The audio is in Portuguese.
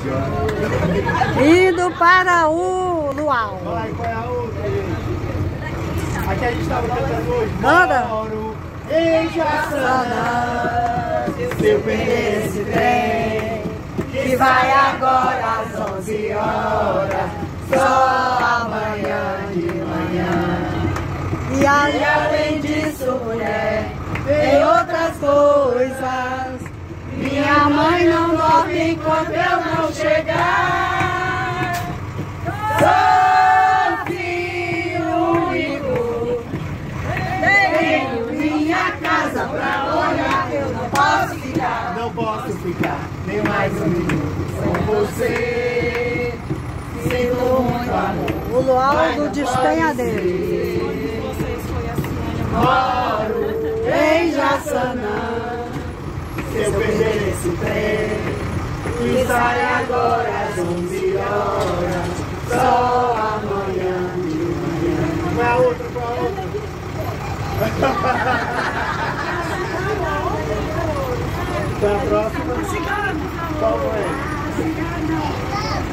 Indo para o luau. Vai, qual é a outra, gente? Aqui a gente estava cantando hoje. Manda. Moro em Jaçanã. Se eu perder esse trem, que vai agora às 11 horas, só amanhã de manhã. E além disso, mulher, tem outras coisas. Minha mãe não dorme enquanto eu não chegar. Sou filho único, tenho minha casa pra olhar. Eu não posso ficar, nem mais um minuto com você. Sinto muito amor. o luau do Despenhadeiro. Moro em Jaçanã. Se eu perder esse trem, que sai agora às 11 horas, só amanhã de manhã. Qual é a outra? Qual é a outra? Qual é a próxima? Qual é?